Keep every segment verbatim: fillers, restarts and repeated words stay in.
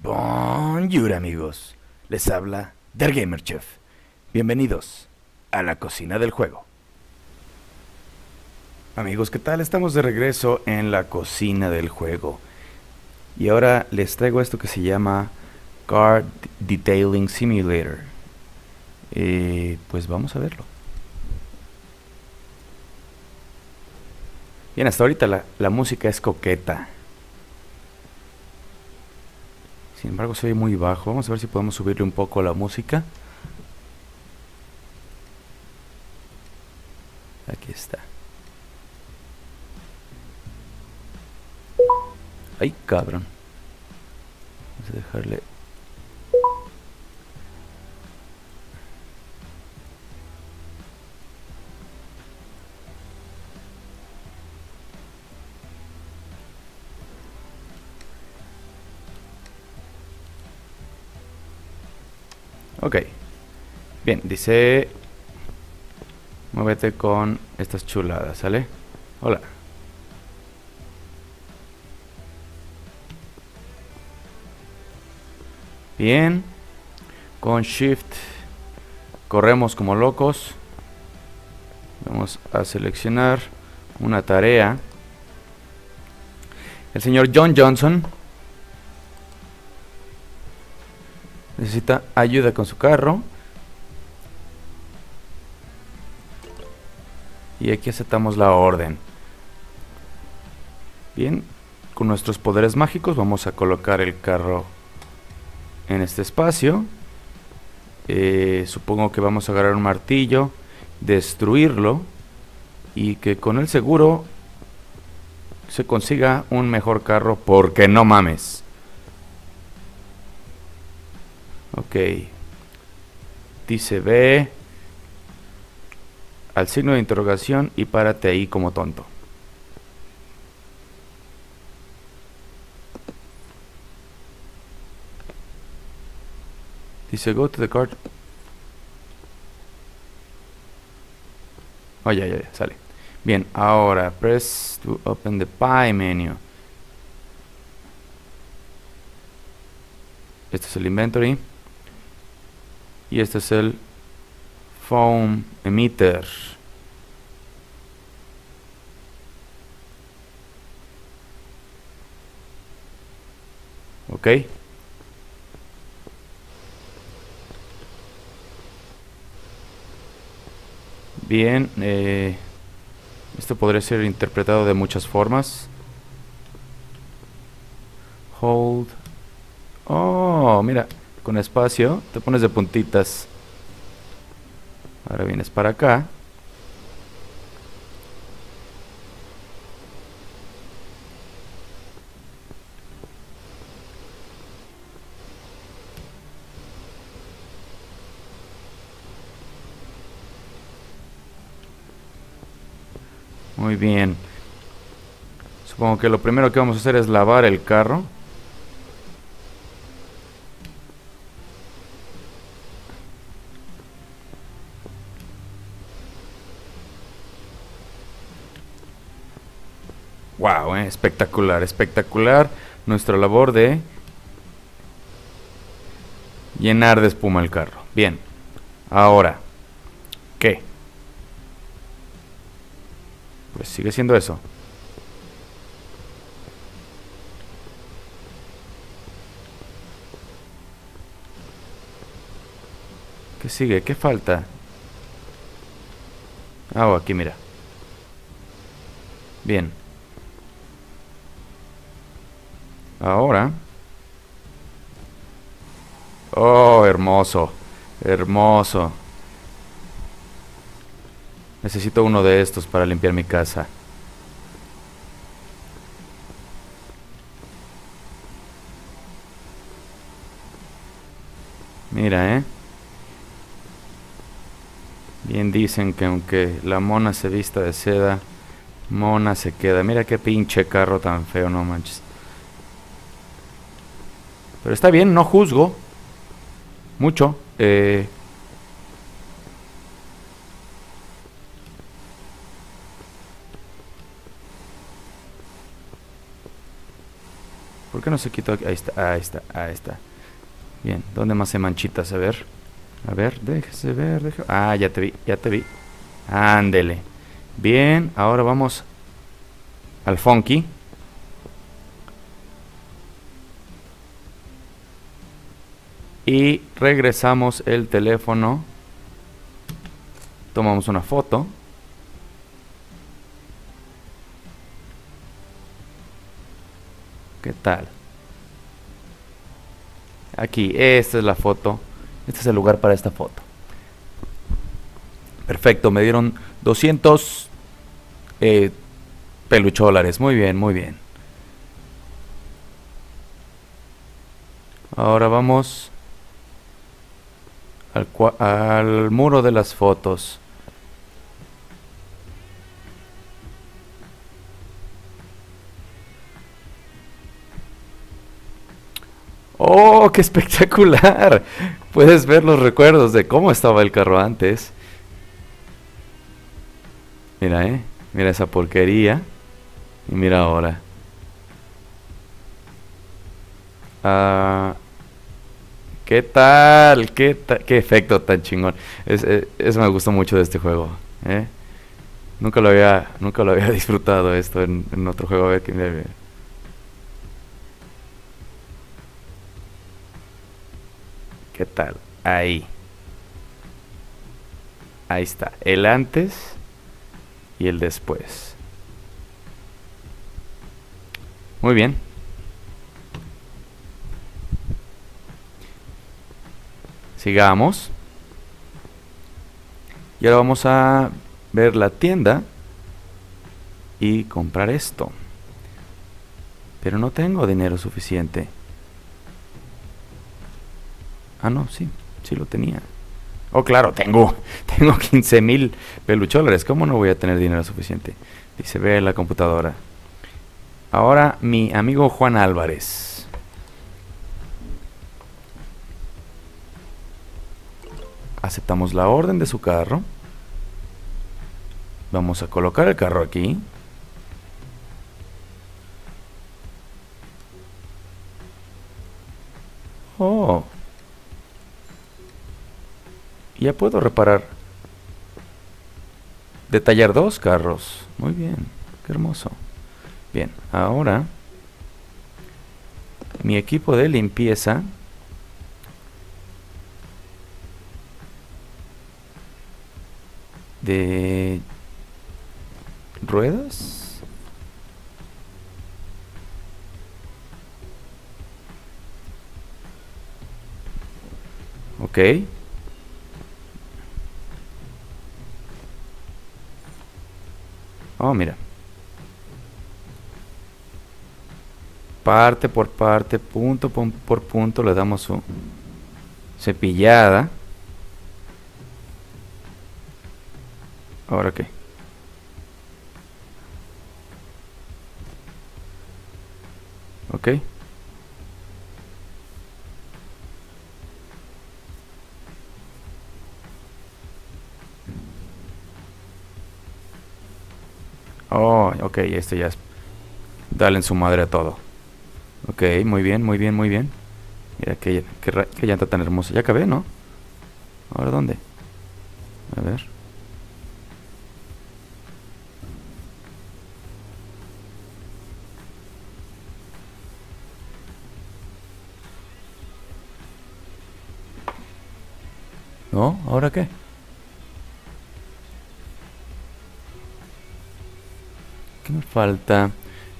Bonjour amigos, les habla Der Gamer Chef. Bienvenidos a la cocina del juego. Amigos, ¿qué tal? Estamos de regreso en la cocina del juego. Y ahora les traigo esto que se llama Card Detailing Simulator. Eh, pues vamos a verlo. Bien, hasta ahorita la, la música es coqueta. Sin embargo, se oye muy bajo. Vamos a ver si podemos subirle un poco la música. Aquí está. Ay, cabrón. Vamos a dejarle. Ok. Bien, dice... Muévete con estas chuladas, ¿sale? Hola. Bien. Con Shift corremos como locos. Vamos a seleccionar una tarea. El señor John Johnson necesita ayuda con su carro. Y aquí aceptamos la orden. Bien, con nuestros poderes mágicos vamos a colocar el carro en este espacio. Eh, supongo que vamos a agarrar un martillo, destruirlo y que con el seguro se consiga un mejor carro, porque no mames. Ok. Dice ve al signo de interrogación y párate ahí como tonto. Dice go to the card. Oh, ya, ya, ya, sale. Bien, ahora press to open the pie menu. Este es el inventory. Y este es el foam emitter. Ok. Bien, eh, esto podría ser interpretado de muchas formas. Hold. Oh, mira, con espacio te pones de puntitas. Ahora vienes para acá. Muy bien. Supongo que lo primero que vamos a hacer es lavar el carro. Wow, eh, espectacular, espectacular nuestra labor de llenar de espuma el carro. Bien, ahora, ¿qué? Pues sigue siendo eso. ¿Qué sigue? ¿Qué falta? Ah, oh, aquí mira. Bien. Ahora. Oh, hermoso. Hermoso. Necesito uno de estos para limpiar mi casa. Mira, eh. Bien dicen que aunque la mona se vista de seda, mona se queda. Mira qué pinche carro tan feo, no manches. Pero está bien, no juzgo mucho. Eh, ¿Por qué no se quitó? Ahí está, ahí está, ahí está. Bien, ¿dónde más hay manchitas? A ver. A ver, déjese ver, déjese... Ah, ya te vi, ya te vi. Ándele. Bien, ahora vamos al funky. Y regresamos el teléfono. Tomamos una foto. ¿Qué tal? Aquí, esta es la foto. Este es el lugar para esta foto. Perfecto, me dieron doscientos eh, pelucholares. Muy bien, muy bien. Ahora vamos al, al muro de las fotos. ¡Oh, qué espectacular! Puedes ver los recuerdos de cómo estaba el carro antes. Mira, eh. Mira esa porquería. Y mira ahora. Ah, ¿qué tal? ¿Qué ta qué efecto tan chingón? Es, es, eso me gustó mucho de este juego, ¿eh? Nunca lo había, nunca lo había disfrutado esto en, en otro juego. A ver, que mira, mira. ¿Qué tal? Ahí. Ahí está. El antes y el después. Muy bien. Sigamos. Y ahora vamos a ver la tienda y comprar esto. Pero no tengo dinero suficiente. Ah, no, sí, sí lo tenía. Oh, claro, tengo, tengo quince mil pelucholares. ¿Cómo no voy a tener dinero suficiente? Dice, ve la computadora. Ahora mi amigo Juan Álvarez. Aceptamos la orden de su carro. Vamos a colocar el carro aquí. Oh. Ya puedo reparar. Detallar dos carros. Muy bien, qué hermoso. Bien, ahora mi equipo de limpieza de ruedas. Ok. Oh, mira. Parte por parte, punto por punto, le damos su cepillada. ¿Ahora qué? Ok. Oh, ok, esto ya es... Dale en su madre a todo. Ok, muy bien, muy bien, muy bien. Mira qué, qué, qué llanta tan hermosa. Ya acabé, ¿no? ¿Ahora dónde? A ver. ¿No? ¿Ahora qué? ¿Qué me falta?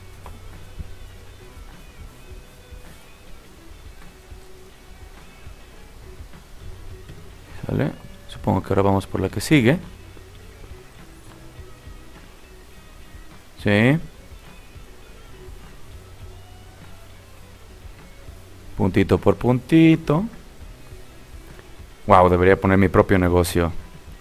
¿Sale? Supongo que ahora vamos por la que sigue. Sí. Puntito por puntito. Wow, debería poner mi propio negocio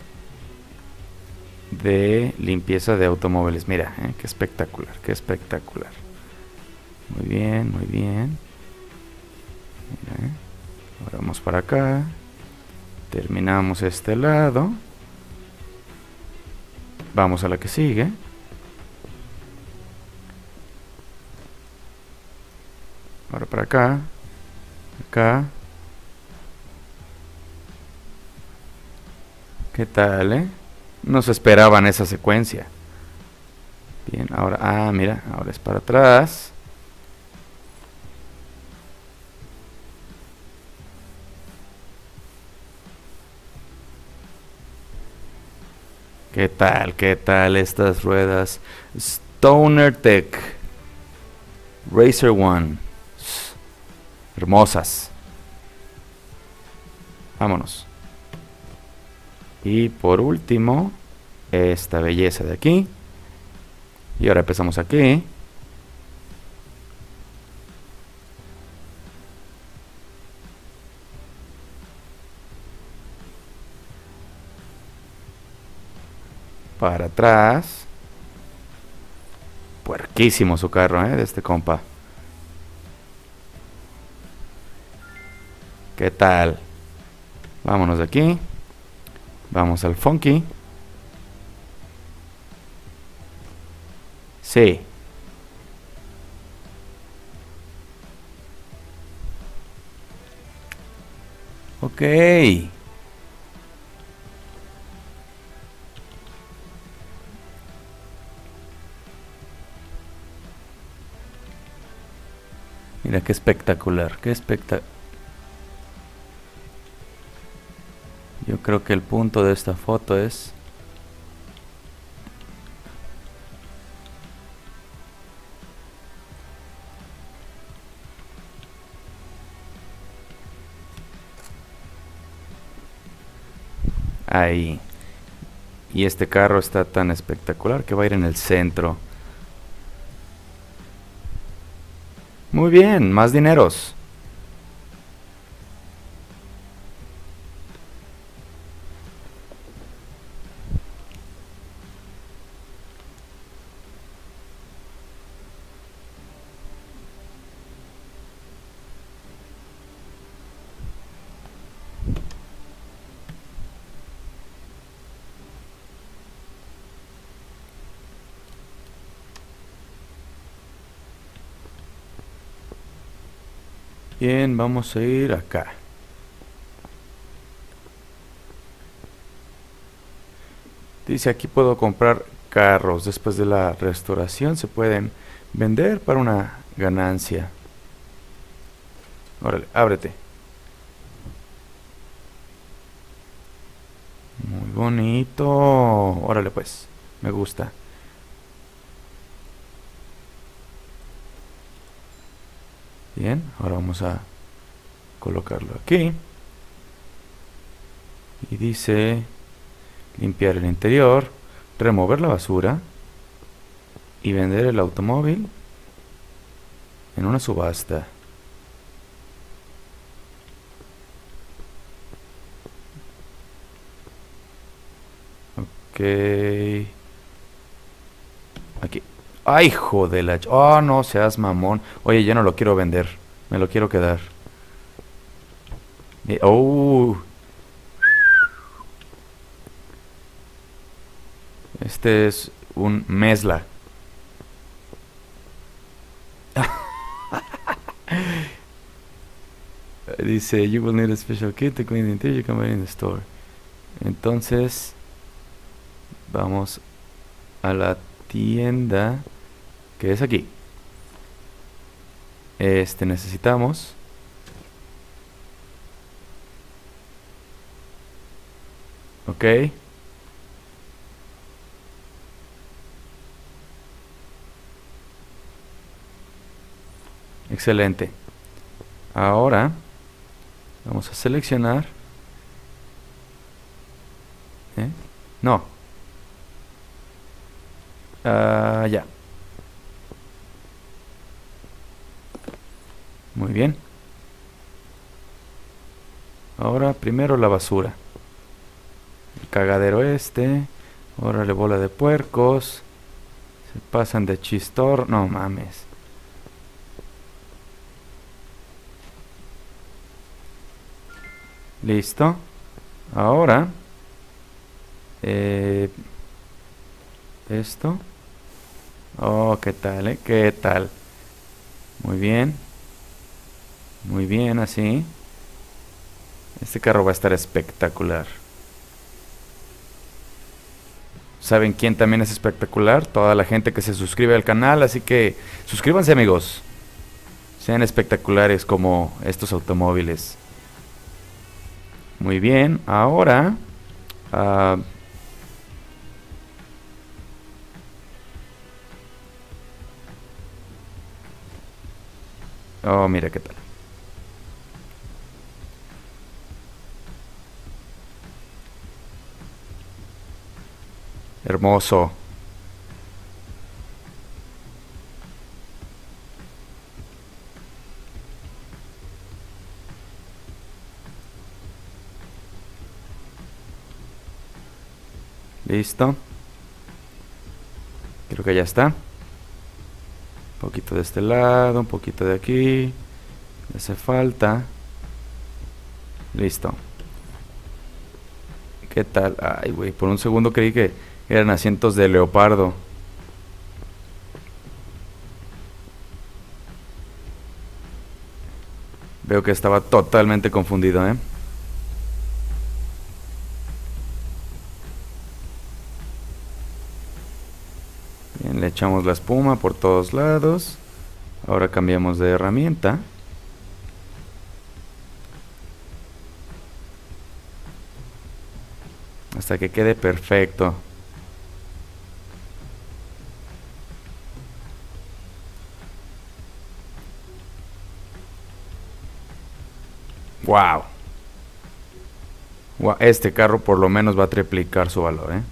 de limpieza de automóviles. Mira, eh, qué espectacular, qué espectacular. Muy bien, muy bien. Mira, eh. Ahora vamos para acá. Terminamos este lado. Vamos a la que sigue. Ahora para acá. Acá. ¿Qué tal, eh? No se esperaban esa secuencia. Bien, ahora... Ah, mira, ahora es para atrás. ¿Qué tal? ¿Qué tal estas ruedas? Stoner Tech Racer One. Hermosas. Vámonos. Y por último, esta belleza de aquí. Y ahora empezamos aquí. Para atrás. Puerquísimo su carro, ¿eh? De este compa. ¿Qué tal? Vámonos de aquí. Vamos al funky. Sí. Ok. Mira qué espectacular, qué espectacular. Yo creo que el punto de esta foto es... Ahí. Y este carro está tan espectacular que va a ir en el centro. Muy bien, más dineros. Bien, vamos a ir acá. Dice aquí puedo comprar carros. Después de la restauración se pueden vender para una ganancia. Órale, ábrete. Muy bonito. Órale pues, me gusta. Bien, ahora vamos a colocarlo aquí. Y dice limpiar el interior, remover la basura y vender el automóvil en una subasta. Ok. Aquí. ¡Ay, hijo de la... Oh, no seas mamón! Oye, ya no lo quiero vender. Me lo quiero quedar. Eh, ¡Oh! Este es un Mesla. Dice, you will need a special kit to clean the interior, you can buy it in the store. Entonces, vamos a la tienda que es aquí. Este necesitamos ok. Excelente. Ahora vamos a seleccionar ¿Eh? No. Ah, ya. Muy bien. Ahora primero la basura. El cagadero este. Órale, bola de puercos. Se pasan de chistor. No mames. Listo. Ahora eh, esto. Oh, qué tal, eh, qué tal. Muy bien. Muy bien, así. Este carro va a estar espectacular. ¿Saben quién también es espectacular? Toda la gente que se suscribe al canal, así que suscríbanse, amigos. Sean espectaculares como estos automóviles. Muy bien, ahora... Uh, oh, mira qué tal. Hermoso. Listo. Creo que ya está. Un poquito de este lado, un poquito de aquí. Le hace falta. Listo. ¿Qué tal? Ay, güey, por un segundo creí que eran asientos de leopardo. Veo que estaba totalmente confundido, ¿eh? Bien, le echamos la espuma por todos lados. Ahora cambiamos de herramienta. Hasta que quede perfecto. Wow. Wow. Este carro por lo menos va a triplicar su valor, ¿eh?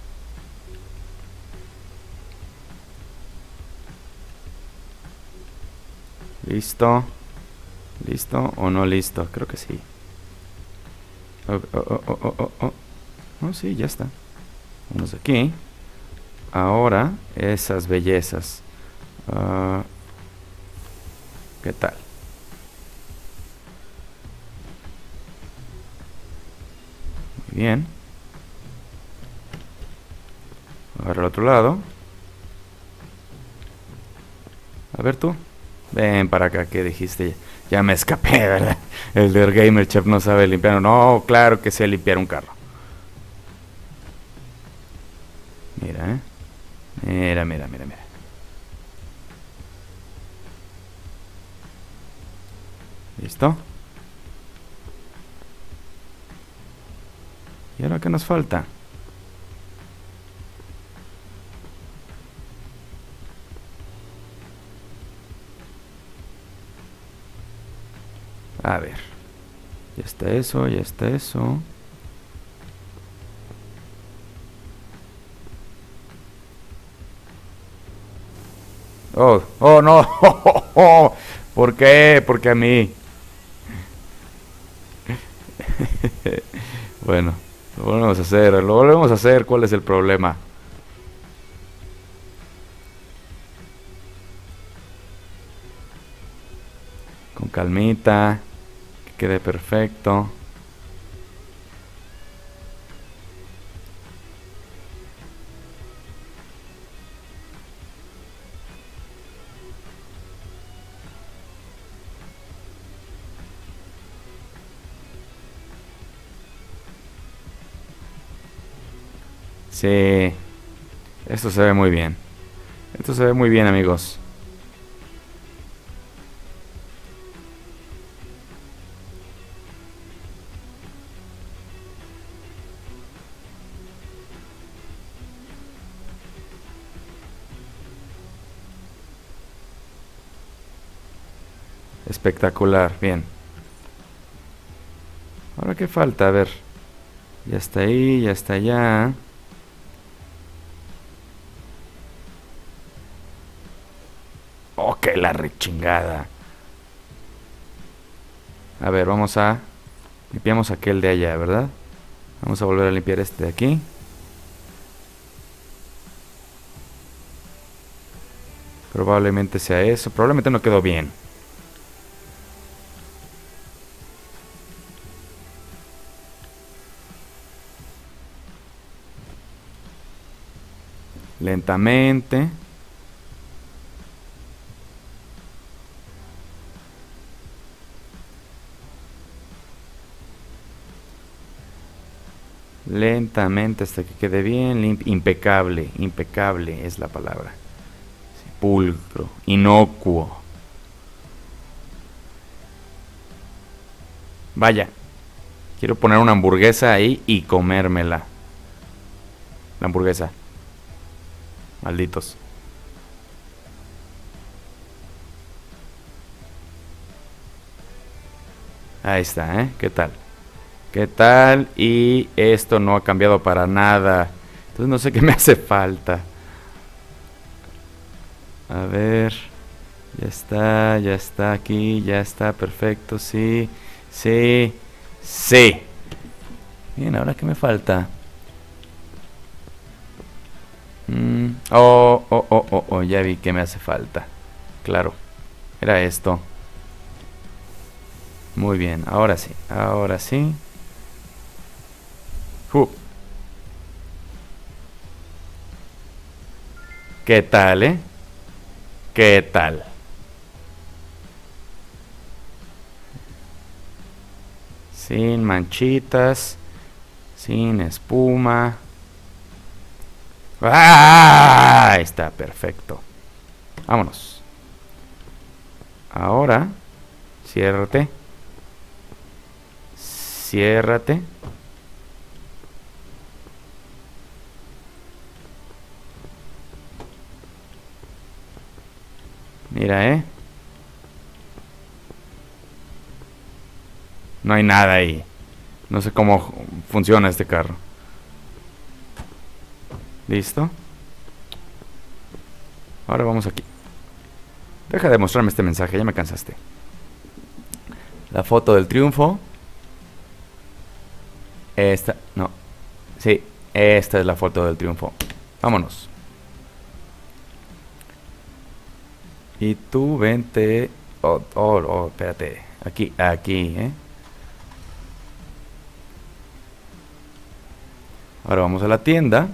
¿Listo? ¿Listo o no listo? Creo que sí. Oh, oh, oh, oh, oh, oh. Oh, sí, ya está. Vamos aquí. Ahora, esas bellezas. Uh, ¿Qué tal? Muy bien. Ahora al otro lado. A ver tú. Ven para acá, ¿qué dijiste? Ya me escapé, ¿verdad? El del Gamer Chef no sabe limpiar. No, claro que sé limpiar un carro. Mira, ¿eh? Mira, mira, mira, mira. ¿Listo? ¿Y ahora qué nos falta? A ver. Ya está eso, ya está eso. Oh, oh, no. ¿Por qué? Porque a mí. Bueno, lo volvemos a hacer, lo volvemos a hacer. ¿Cuál es el problema? Con calmita, que quede perfecto. Sí, esto se ve muy bien. Esto se ve muy bien, amigos. Espectacular, bien. Ahora qué falta, a ver. Ya está ahí, ya está allá. Oh, que la rechingada. A ver, vamos a... Limpiamos aquel de allá, ¿verdad? Vamos a volver a limpiar este de aquí. Probablemente sea eso. Probablemente no quedó bien. Lentamente. Lentamente hasta que quede bien limpio. Impecable, impecable es la palabra. Sí, pulcro, inocuo. Vaya, quiero poner una hamburguesa ahí y comérmela. La hamburguesa. Malditos. Ahí está, ¿eh? ¿Qué tal? ¿Qué tal? Y esto no ha cambiado para nada. Entonces no sé qué me hace falta. A ver. Ya está, ya está aquí, ya está, perfecto, sí, sí, sí. Bien, ¿ahora qué me falta? Mm, oh, oh, oh, oh, oh, ya vi que me hace falta. Claro, era esto. Muy bien, ahora sí, ahora sí. Uh. ¿Qué tal, eh? ¿Qué tal? Sin manchitas, sin espuma. ¡Ah! Está perfecto. Vámonos. Ahora, ciérrate. Ciérrate. Mira, eh. No hay nada ahí. No sé cómo funciona este carro. Listo. Ahora vamos aquí. Deja de mostrarme este mensaje, ya me cansaste. La foto del triunfo. Esta, no. Sí, esta es la foto del triunfo. Vámonos. Y tú vente. Oh, oh, oh, espérate. Aquí, aquí, ¿eh? Ahora vamos a la tienda.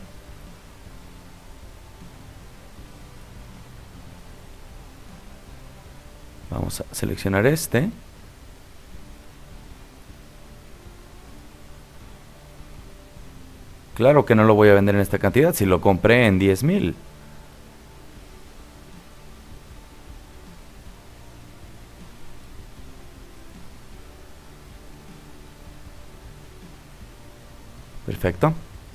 Vamos a seleccionar este. Claro que no lo voy a vender en esta cantidad si lo compré en diez mil. Perfecto.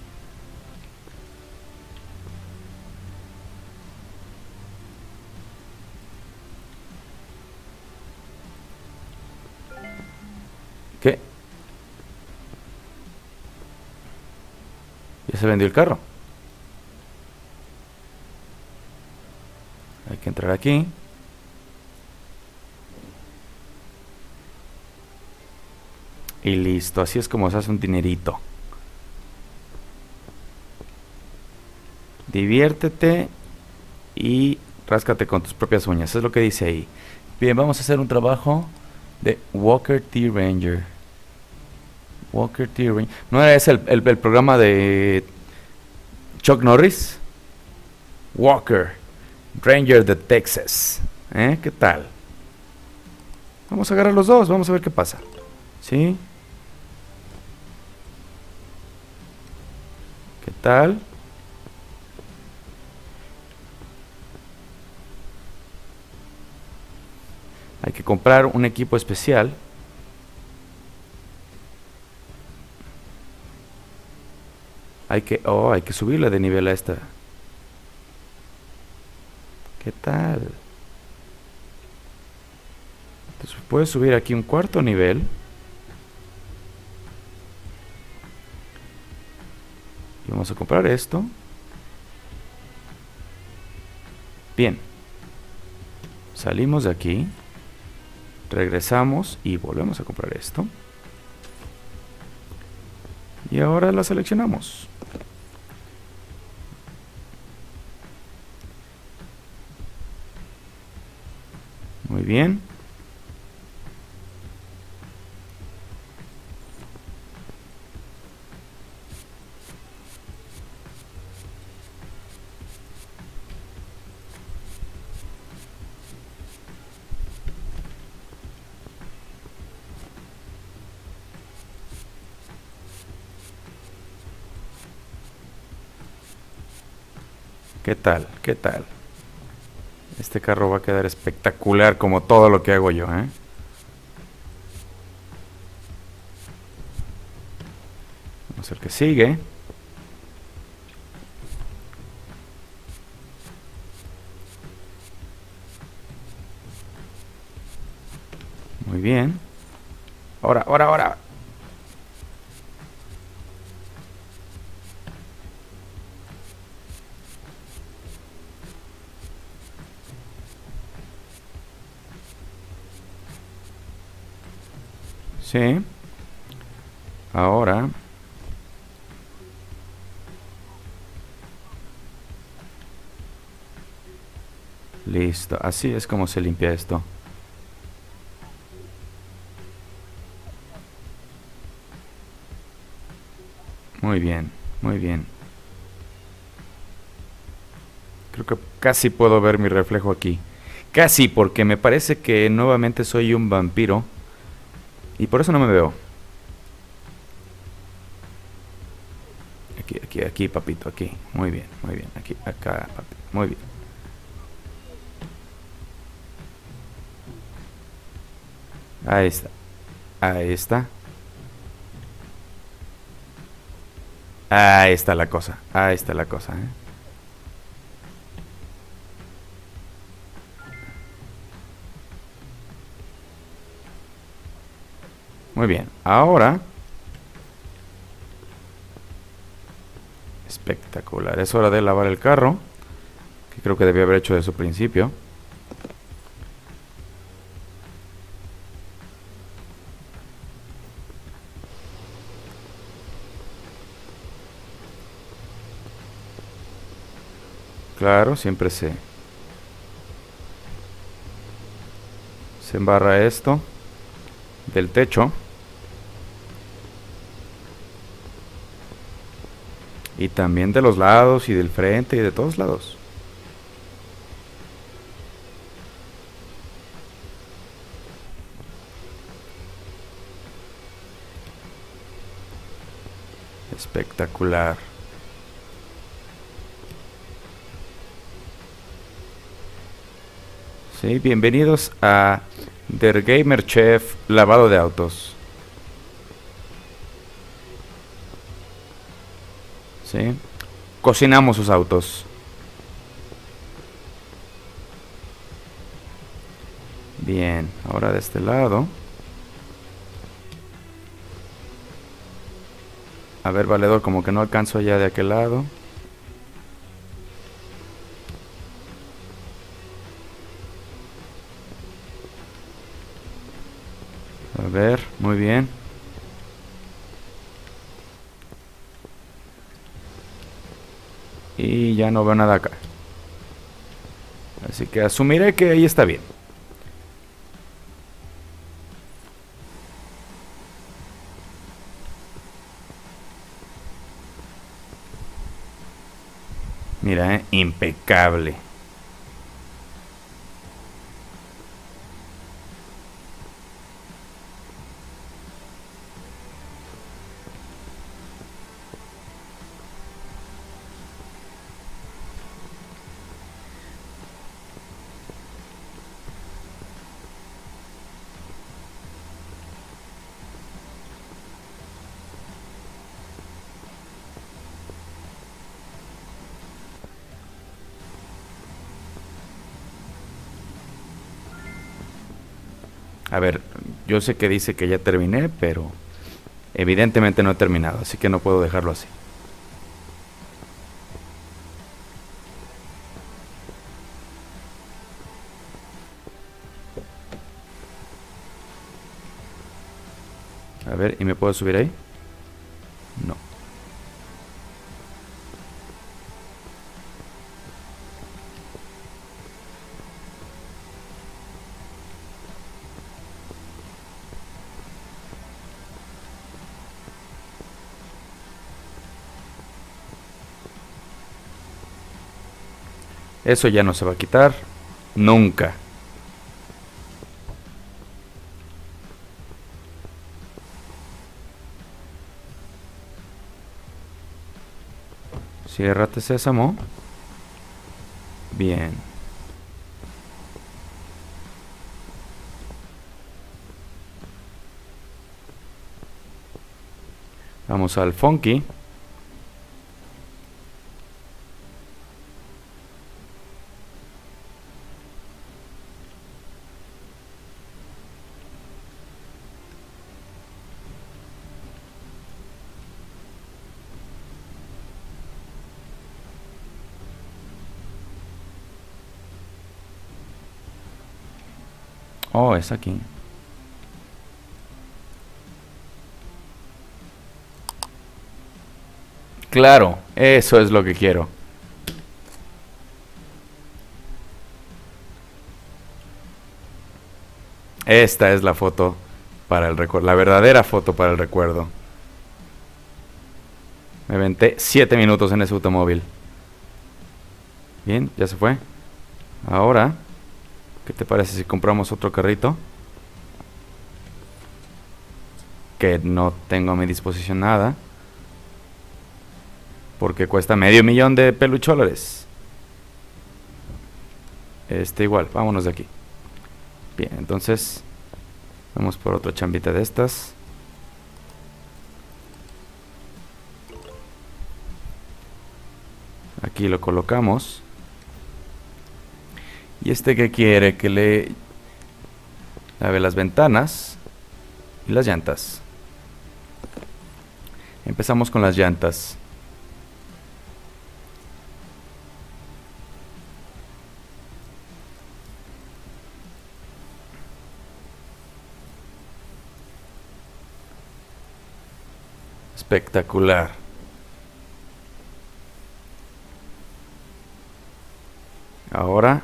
¿Qué? Ya se vendió el carro. Hay que entrar aquí. Y listo, así es como se hace un dinerito. Diviértete y ráscate con tus propias uñas, es lo que dice ahí. Bien, vamos a hacer un trabajo de Walker T Ranger. Walker T Ranger. ¿No era ese el, el, el programa de Chuck Norris? Walker Ranger de Texas. ¿Eh? ¿Qué tal? Vamos a agarrar los dos, vamos a ver qué pasa. ¿Sí? ¿Qué tal? Hay que comprar un equipo especial. Hay que... Oh, hay que subirle de nivel a esta. ¿Qué tal? Entonces puedes subir aquí un cuarto nivel. Y vamos a comprar esto. Bien. Salimos de aquí. Regresamos y volvemos a comprar esto. Y ahora la seleccionamos. Muy bien. ¿Qué tal? ¿Qué tal? Este carro va a quedar espectacular como todo lo que hago yo, ¿eh? Vamos al que sigue. Muy bien. Ahora, ahora, ahora. Sí. Ahora. Listo. Así es como se limpia esto. Muy bien, muy bien. Creo que casi puedo ver mi reflejo aquí. Casi, porque me parece que nuevamente soy un vampiro. Y por eso no me veo. Aquí, aquí, aquí, papito, aquí. Muy bien, muy bien. Aquí, acá, papi. Muy bien. Ahí está. Ahí está. Ahí está la cosa. Ahí está la cosa, ¿eh? Muy bien. Ahora. Espectacular. Es hora de lavar el carro. Que creo que debía haber hecho de su principio. Claro, siempre se, se embarra esto del techo. Y también de los lados y del frente y de todos lados. Espectacular. Sí, bienvenidos a Der Gamer Chef Lavado de Autos. Sí. Cocinamos sus autos. Bien, ahora de este lado. A ver, valedor, como que no alcanzo ya de aquel lado. A ver, muy bien. Y ya no veo nada acá. Así que asumiré que ahí está bien. Mira, eh, impecable. A ver, yo sé que dice que ya terminé, pero evidentemente no he terminado, así que no puedo dejarlo así. A ver, ¿y me puedo subir ahí? No. Eso ya no se va a quitar. Nunca. Ciérrate, sésamo. Bien. Vamos al funky. Oh, es aquí. Claro, eso es lo que quiero. Esta es la foto para el recuerdo, la verdadera foto para el recuerdo. Me aventé siete minutos en ese automóvil. Bien, ya se fue. Ahora, ¿qué te parece si compramos otro carrito? Que no tengo a mi disposición nada, porque cuesta medio millón de pelucholares. Este igual, vámonos de aquí. Bien, entonces vamos por otra chambita de estas. Aquí lo colocamos. ¿Y este qué quiere? Que le lave las ventanas y las llantas. Empezamos con las llantas. Espectacular. Ahora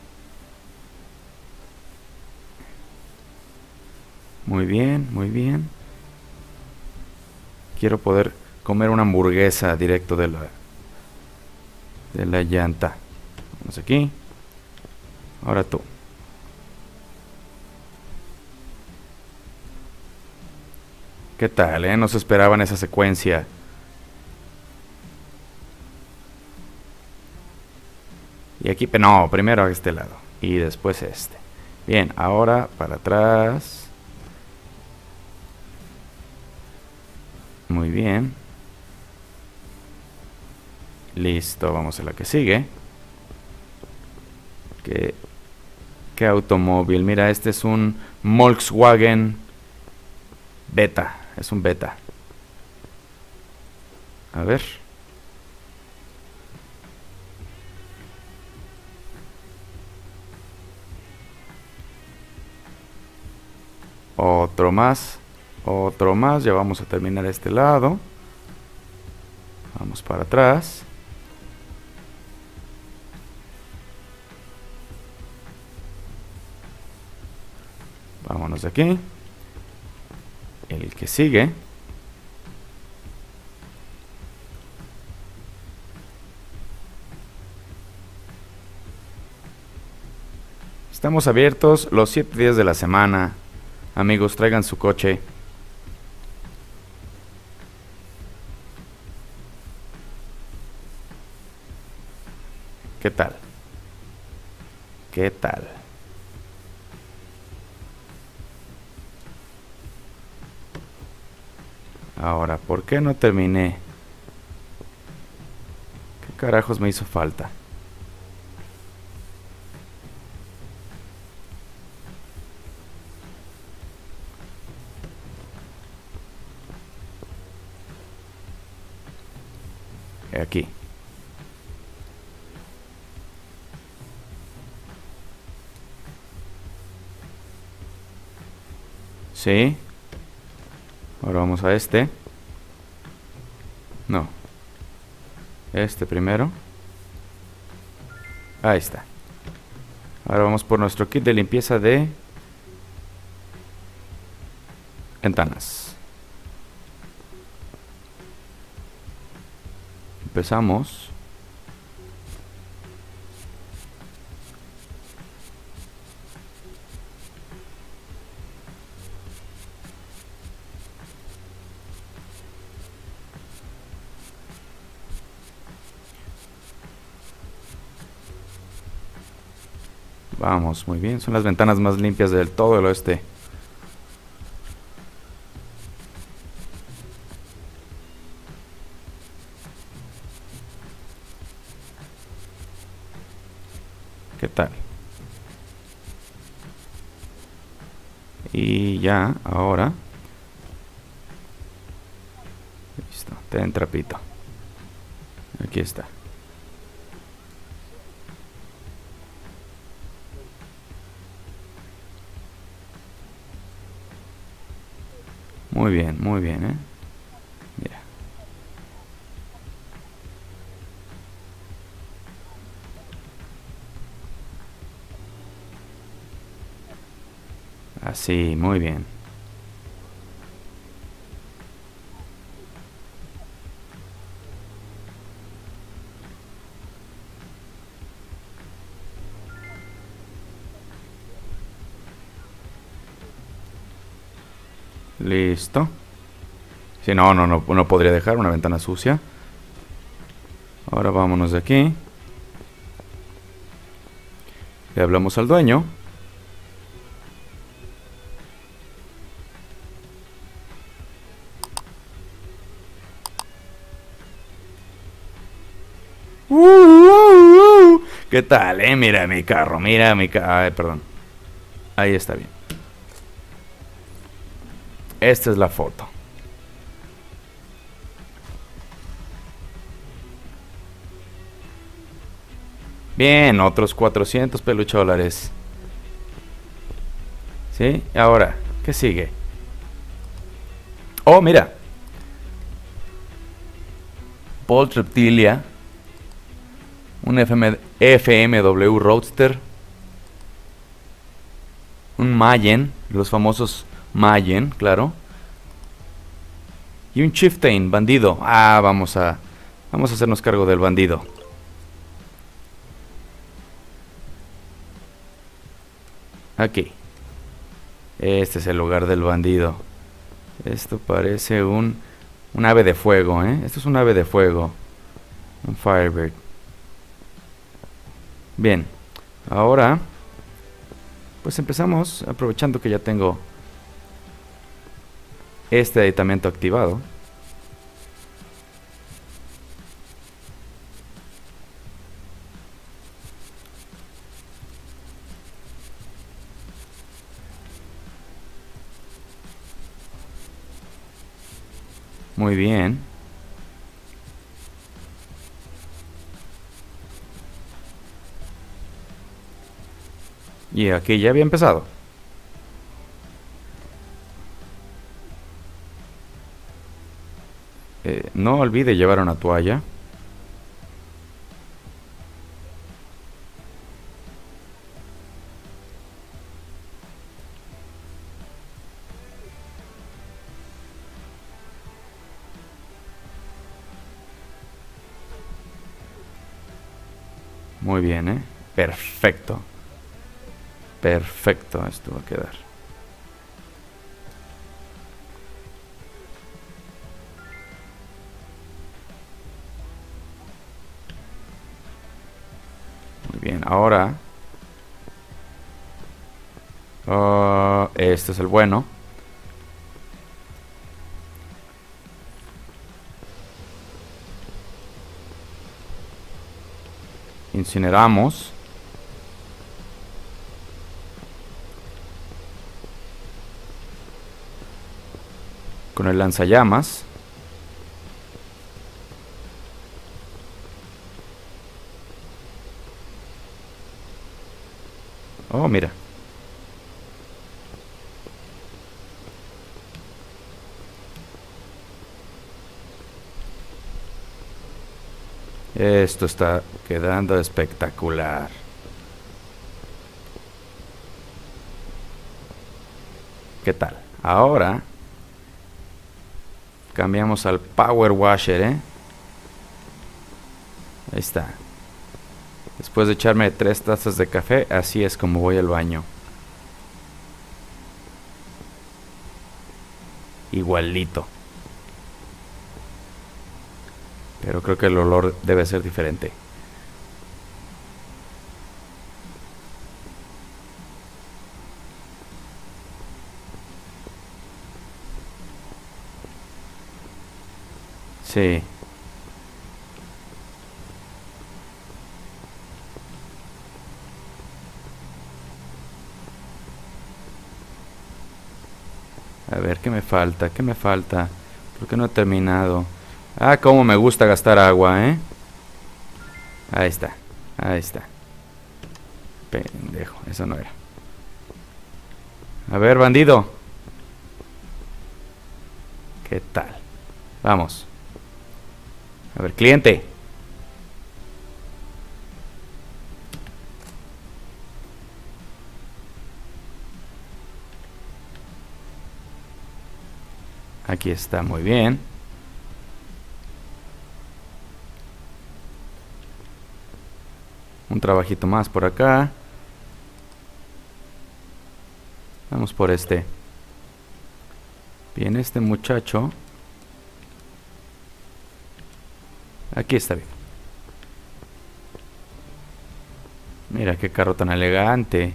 muy bien, muy bien. Quiero poder comer una hamburguesa directo de la de la llanta. Vamos aquí. Ahora tú. ¿Qué tal, eh? No se esperaban esa secuencia. Y aquí, no, primero a este lado y después este. Bien, ahora para atrás. Muy bien. Listo, vamos a la que sigue. ¿Qué, qué automóvil? Mira, este es un Volkswagen Beta. Es un Beta. A ver. Otro más. Otro más. Ya vamos a terminar este lado. Vamos para atrás. Vámonos de aquí. El que sigue. Estamos abiertos los siete días de la semana. Amigos, traigan su coche. ¿Qué tal? ¿Qué tal? Ahora, ¿por qué no terminé? ¿Qué carajos me hizo falta? Aquí. Sí. Ahora vamos a este. No. Este primero. Ahí está. Ahora vamos por nuestro kit de limpieza de ventanas. Empezamos. Vamos, muy bien. Son las ventanas más limpias del todo el oeste. ¿Qué tal? Y ya, ahora. Listo, ten trapito. Aquí está. Muy bien, muy bien, ¿eh? Mira. Así, muy bien. Listo. Si no, no, no, no podría dejar una ventana sucia. Ahora vámonos de aquí. Le hablamos al dueño. Uh, uh, uh. ¿Qué tal, eh? Mira mi carro, mira mi carro. Ay, perdón. Ahí está bien. Esta es la foto. Bien, otros cuatrocientos peluche dólares. ¿Sí? Ahora, ¿qué sigue? Oh, mira. Bolt Reptilia. Un F M W Roadster. Un Mayen. Los famosos Mayen, claro. Y un Chieftain, bandido. Ah, vamos a... Vamos a hacernos cargo del bandido. Aquí. Este es el lugar del bandido. Esto parece un... Un ave de fuego, ¿eh? Esto es un ave de fuego. Un Firebird. Bien. Ahora... Pues empezamos, aprovechando que ya tengo este aditamento activado. Muy bien. Y aquí ya había empezado. Eh, no olvide llevar una toalla. Muy bien, ¿eh? Perfecto. Perfecto, esto va a quedar. Muy bien, ahora... Uh, este es el bueno. Incineramos. Con el lanzallamas. Oh, mira. Esto está quedando espectacular. ¿Qué tal? Ahora cambiamos al Power Washer, ¿eh? Ahí está. Después de echarme tres tazas de café, así es como voy al baño. Igualito. Pero creo que el olor debe ser diferente. Sí. A ver, ¿qué me falta? ¿Qué me falta? ¿Por qué no he terminado? Ah, cómo me gusta gastar agua, ¿eh? Ahí está. Ahí está. Pendejo, eso no era. A ver, bandido. ¿Qué tal? Vamos. A ver, cliente. Aquí está, muy bien. Un trabajito más por acá. Vamos por este. Bien, este muchacho. Aquí está bien. Mira qué carro tan elegante.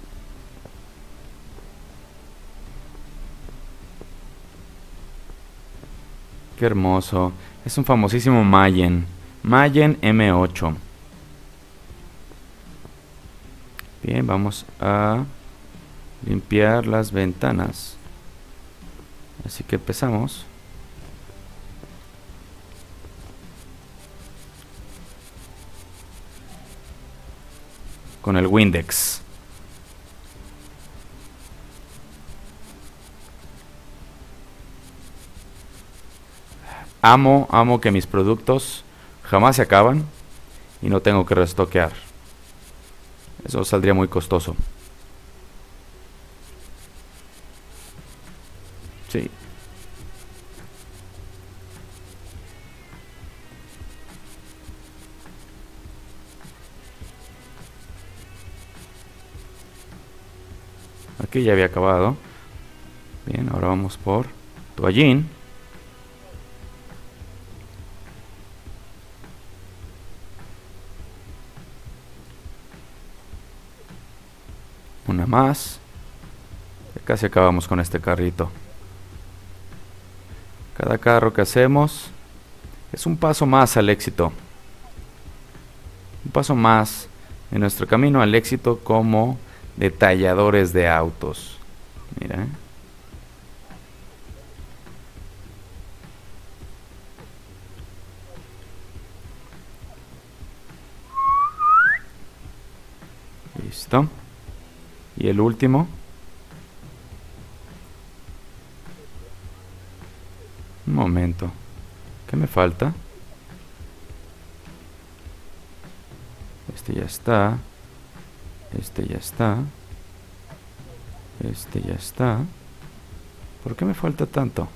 Qué hermoso. Es un famosísimo Mayen. Mayen M ocho. Bien, vamos a limpiar las ventanas. Así que empezamos. Con el Windex. Amo, amo que mis productos jamás se acaban y no tengo que restoquear. Eso saldría muy costoso. Sí. Aquí ya había acabado. Bien, ahora vamos por toallín. Una más. Ya casi acabamos con este carrito. Cada carro que hacemos es un paso más al éxito. Un paso más en nuestro camino al éxito como detalladores de autos. Mira. Listo. Y el último. Un momento. ¿Qué me falta? Este ya está. Este ya está. Este ya está. ¿Por qué me falta tanto?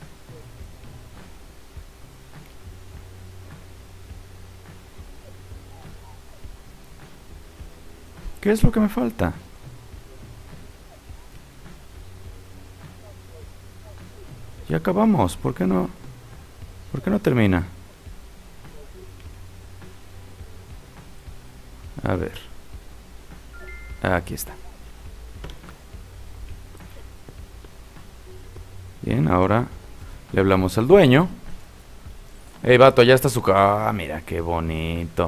¿Qué es lo que me falta? Ya acabamos. ¿Por qué no? ¿Por qué no termina? A ver. Aquí está. Bien, ahora le hablamos al dueño. Hey, vato, ya está su... Ah, mira, qué bonito.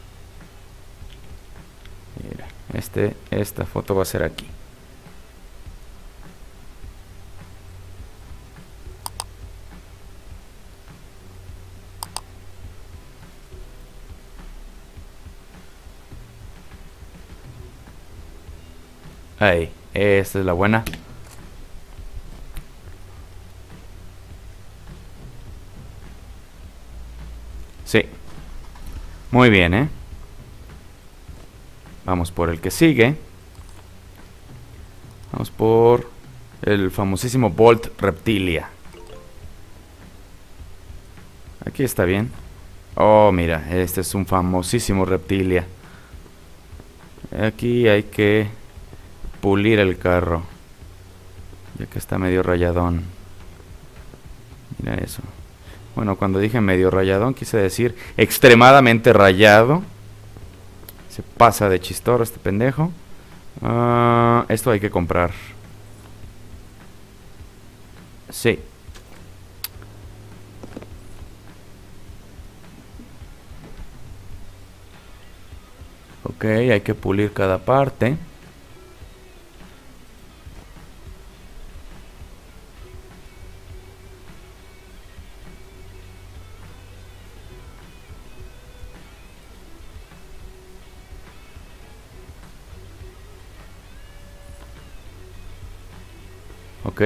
Mira, este, esta foto va a ser aquí. Ahí, esta es la buena. Sí. Muy bien, ¿eh? Vamos por el que sigue. Vamos por el famosísimo Bolt Reptilia. Aquí está bien. Oh, mira, este es un famosísimo Reptilia. Aquí hay que pulir el carro, ya que está medio rayadón. Mira eso. Bueno, cuando dije medio rayadón quise decir extremadamente rayado. Se pasa de chistorro este pendejo. Uh, esto hay que comprar. Sí. Ok, hay que pulir cada parte. Ok.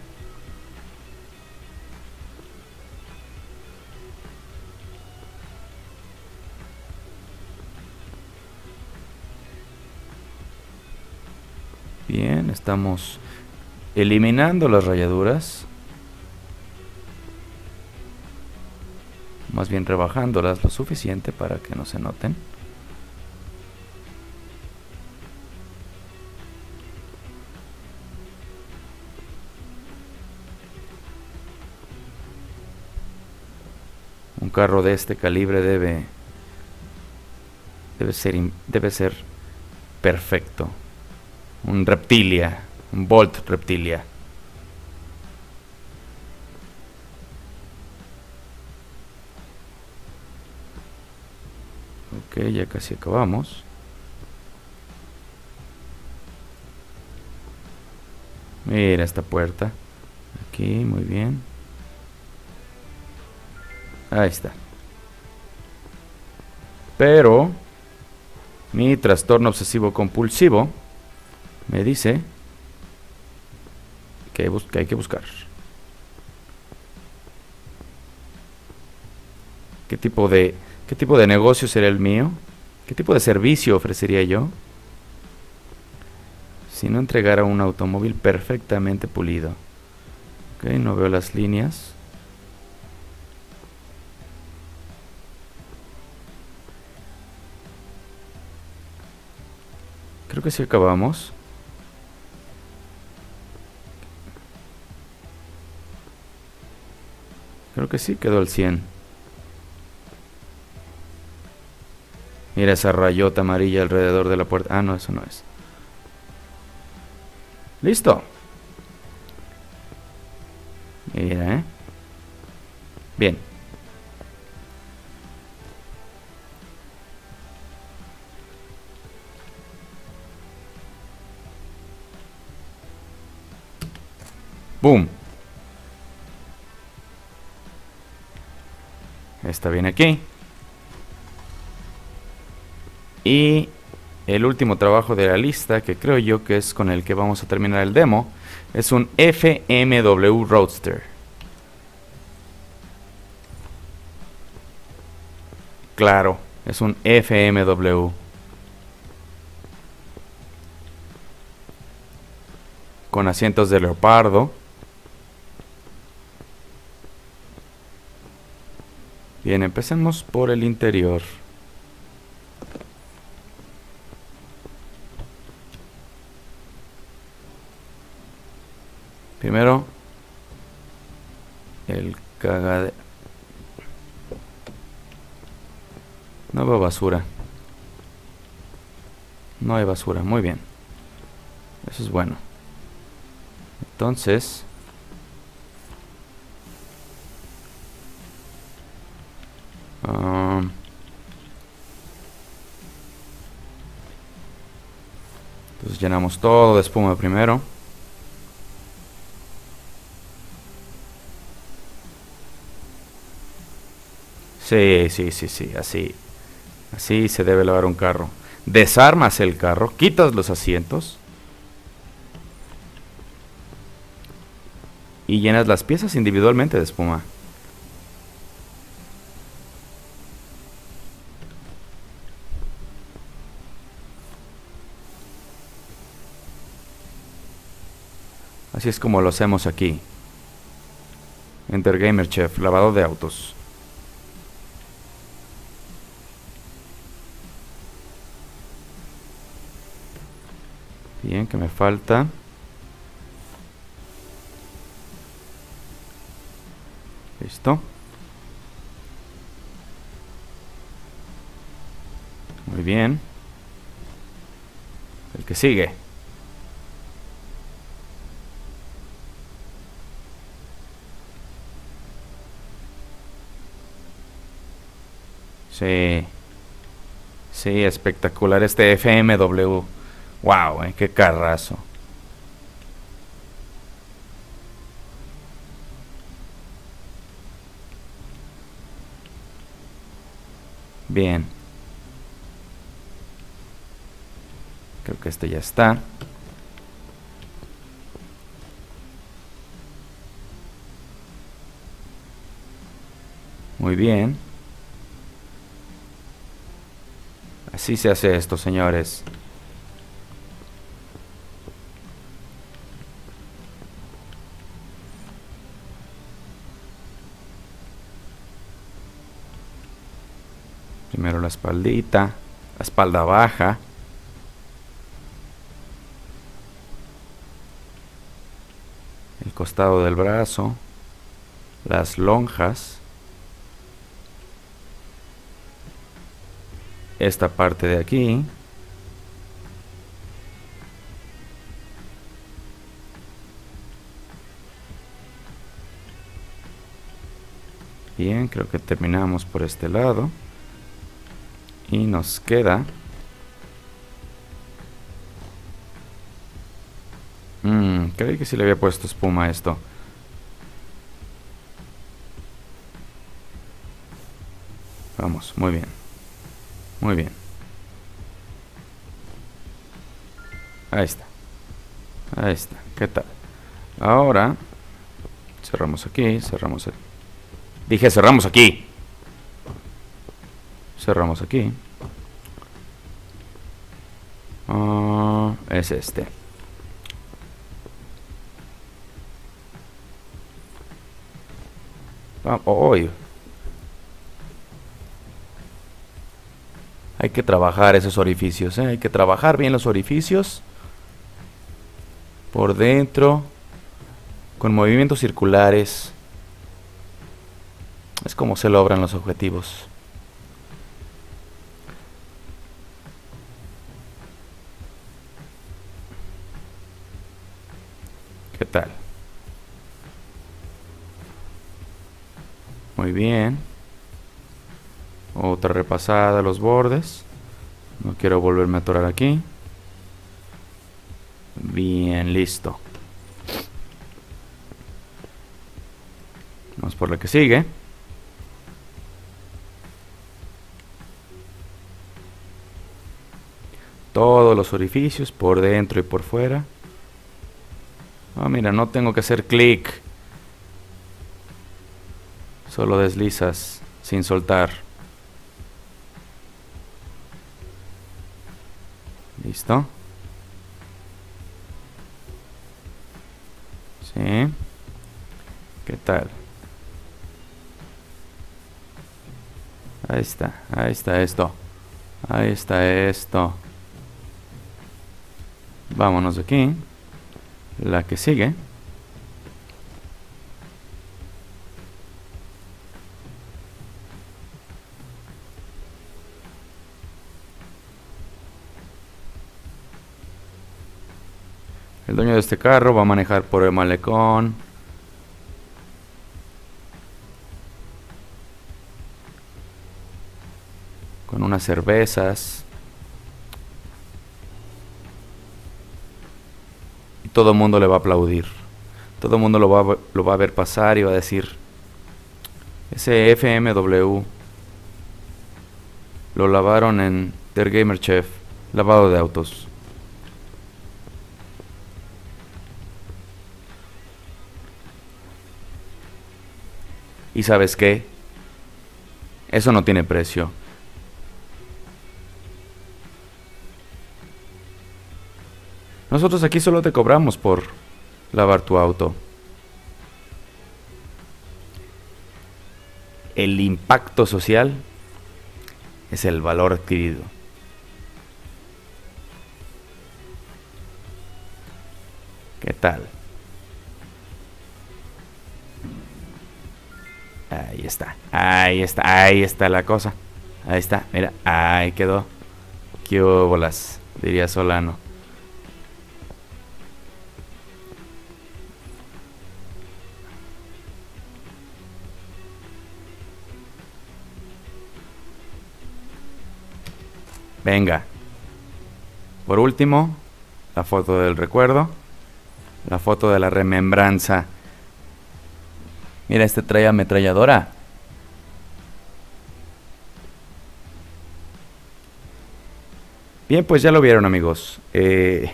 Bien, estamos eliminando las rayaduras. Más bien rebajándolas lo suficiente para que no se noten. Un carro de este calibre debe debe ser debe ser perfecto. Un Reptilia, un Bolt Reptilia. Ok, ya casi acabamos. Mira esta puerta. Aquí, muy bien. Ahí está. Pero mi trastorno obsesivo compulsivo me dice que, que hay que buscar. ¿Qué tipo de qué tipo de negocio será el mío? ¿Qué tipo de servicio ofrecería yo si no entregara un automóvil perfectamente pulido? Ok, no veo las líneas. Creo que sí acabamos. Creo que sí, quedó al cien. Mira esa rayota amarilla alrededor de la puerta. Ah, no, eso no es. Listo. Mira, ¿eh? Bien. Boom. Está bien aquí. Y el último trabajo de la lista, que creo yo que es con el que vamos a terminar el demo, es un F M W Roadster. Claro, es un F M W. Con asientos de leopardo. Bien, empecemos por el interior. Primero, el cagadero. No veo basura. No hay basura, muy bien. Eso es bueno. Entonces, um, entonces llenamos todo de espuma primero. Sí, sí, sí, sí, así. Así se debe lavar un carro. Desarmas el carro, quitas los asientos y llenas las piezas individualmente de espuma. Así es como lo hacemos aquí. Enter Gamer Chef, lavado de autos. Bien, que me falta. Listo. Muy bien. El que sigue. Sí. Sí, espectacular este F M W. Wow, eh, qué carrazo. Bien. Creo que este ya está. Muy bien. Así se hace esto, señores. Primero la espaldita, la espalda baja. El costado del brazo. Las lonjas. Esta parte de aquí. Bien, creo que terminamos por este lado. Y nos queda... Mmm, creí que sí le había puesto espuma a esto. Vamos, muy bien. Muy bien. Ahí está. Ahí está. ¿Qué tal? Ahora... Cerramos aquí, cerramos aquí. Dije cerramos aquí. Cerramos aquí. Uh, es este. Ah, oh, oh. Hay que trabajar esos orificios, ¿eh? Hay que trabajar bien los orificios. Por dentro. Con movimientos circulares. Es como se logran los objetivos. ¿Qué tal? Muy bien. Otra repasada a los bordes. No quiero volverme a atorar aquí. Bien, listo. Vamos por la que sigue. Todos los orificios por dentro y por fuera. Ah, mira, no tengo que hacer clic. Solo deslizas sin soltar. ¿Listo? Sí. ¿Qué tal? Ahí está, ahí está esto. Ahí está esto. Vámonos de aquí. La que sigue. El dueño de este carro va a manejar por el malecón. Con unas cervezas. Y todo el mundo le va a aplaudir. Todo el mundo lo va, a, lo va a ver pasar y va a decir: ese F M W lo lavaron en Der Gamer Chef. Lavado de autos. ¿Y sabes qué? Eso no tiene precio. Nosotros aquí solo te cobramos por lavar tu auto. El impacto social es el valor adquirido. ¿Qué tal? Ahí está, ahí está, ahí está la cosa. Ahí está, mira, ahí quedó. Qué bolas, diría Solano. Venga. Por último, la foto del recuerdo. La foto de la remembranza. Mira, este trae ametralladora. Bien, pues ya lo vieron, amigos. Eh,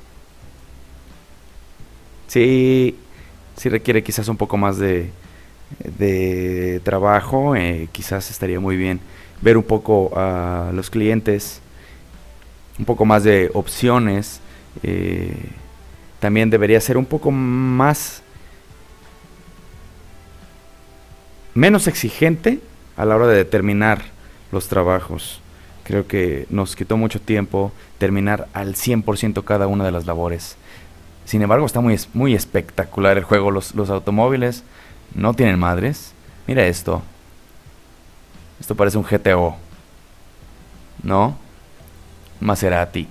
sí, sí requiere quizás un poco más de, de trabajo. Eh, quizás estaría muy bien ver un poco a los clientes, un poco más de opciones. Eh, también debería ser un poco más, menos exigente a la hora de determinar los trabajos. Creo que nos quitó mucho tiempo terminar al cien por ciento cada una de las labores. Sin embargo, está muy, muy espectacular el juego. Los, los automóviles no tienen madres. Mira esto. Esto parece un G T O. ¿No? Maserati.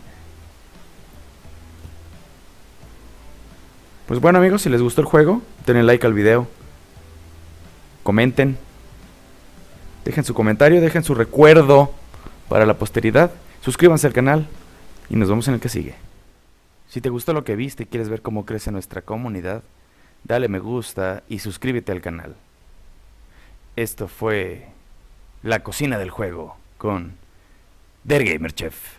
Pues bueno, amigos, si les gustó el juego, denle like al video. Comenten. Dejen su comentario, dejen su recuerdo para la posteridad. Suscríbanse al canal y nos vemos en el que sigue. Si te gustó lo que viste y quieres ver cómo crece nuestra comunidad, dale me gusta y suscríbete al canal. Esto fue La Cocina del Juego con Der Gamer Chef.